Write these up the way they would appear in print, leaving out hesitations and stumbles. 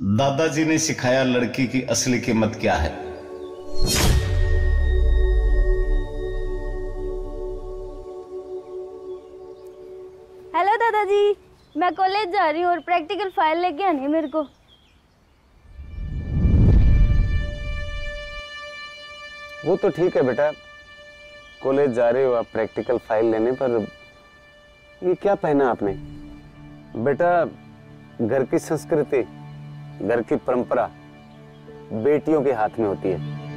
दादाजी ने सिखाया लड़की की असली कीमत क्या है। हेलो दादाजी, मैं कॉलेज जा रही हूँ और प्रैक्टिकल फाइल लेके आनी है मेरे को। वो तो ठीक है बेटा, कॉलेज जा रहे हो आप प्रैक्टिकल फाइल लेने, पर ये क्या पहना आपने? बेटा, घर की संस्कृति, घर की परंपरा बेटियों के हाथ में होती है,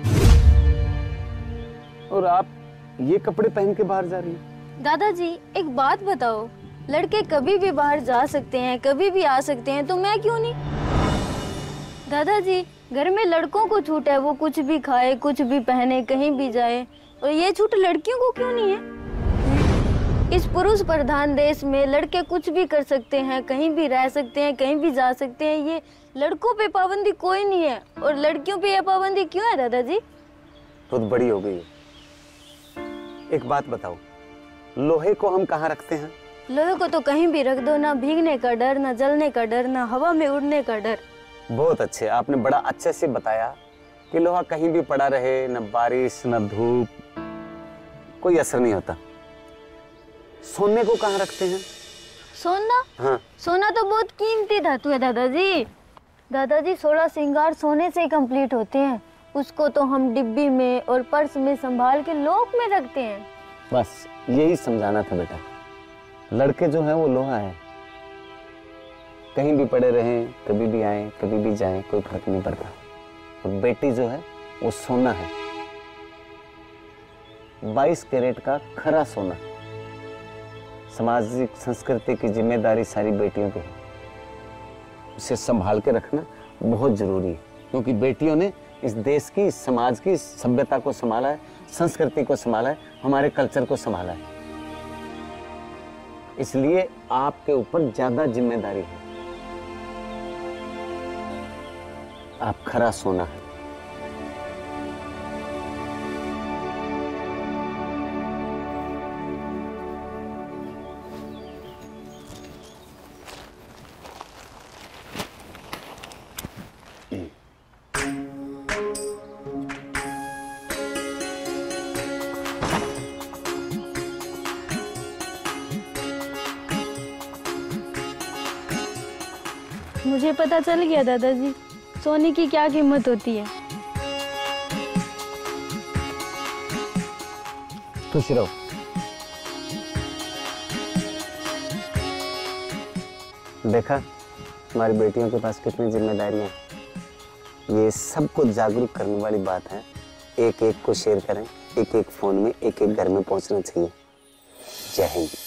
और आप ये कपड़े पहन के बाहर जा रही हैं। दादाजी एक बात बताओ, लड़के कभी भी बाहर जा सकते हैं, कभी भी आ सकते हैं, तो मैं क्यों नहीं? दादाजी घर में लड़कों को छूट है, वो कुछ भी खाए, कुछ भी पहने, कहीं भी जाए, और ये छूट लड़कियों को क्यों नहीं है? इस पुरुष प्रधान देश में लड़के कुछ भी कर सकते हैं, कहीं भी रह सकते हैं, कहीं भी जा सकते हैं, ये लड़कों पे पाबंदी कोई नहीं है, और लड़कियों पे ये पाबंदी क्यों है दादाजी? खुद बड़ी हो गई है। एक बात बताओ, लोहे को हम कहाँ रखते हैं? लोहे को तो कहीं भी रख दो, ना भीगने का डर, ना जलने का डर, ना हवा में उड़ने का डर। बहुत अच्छे, आपने बड़ा अच्छे से बताया कि लोहा कहीं भी पड़ा रहे, न बारिश न धूप, कोई असर नहीं होता। सोने को कहाँ रखते हैं? सोना? हाँ। सोना तो बहुत कीमती धातु है दादाजी। दादाजी 16 श्रृंगार सोने से कंप्लीट होते हैं, उसको तो हम डिब्बी में और पर्स में संभाल के लॉक में रखते हैं। बस यही समझाना था बेटा, लड़के जो हैं वो लोहा है, कहीं भी पड़े रहें, कभी भी आए, कभी भी जाएं, कोई फर्क नहीं पड़ता। और बेटी जो है वो सोना है, 22 कैरेट का खरा सोना। सामाजिक संस्कृति की जिम्मेदारी सारी बेटियों की है, उसे संभाल के रखना बहुत जरूरी है, क्योंकि बेटियों ने इस देश की, इस समाज की सभ्यता को संभाला है, संस्कृति को संभाला है, हमारे कल्चर को संभाला है। इसलिए आपके ऊपर ज्यादा जिम्मेदारी है, आप खरा सोना है। मुझे पता चल गया दादाजी, सोने की क्या कीमत होती है। खुश रहो। देखा हमारी बेटियों के पास कितनी जिम्मेदारियां हैं। ये सबको जागरूक करने वाली बात है। एक एक को शेयर करें, एक एक फोन में, एक एक घर में पहुंचना चाहिए। जय हिंद।